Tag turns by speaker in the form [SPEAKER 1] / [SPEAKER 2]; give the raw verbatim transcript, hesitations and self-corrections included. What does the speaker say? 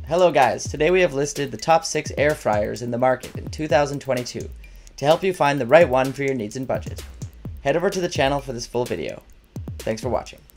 [SPEAKER 1] Hello guys, today we have listed the top six air fryers in the market in two thousand twenty-two to help you find the right one for your needs and budget. Head over to the channel for this full video. Thanks for watching.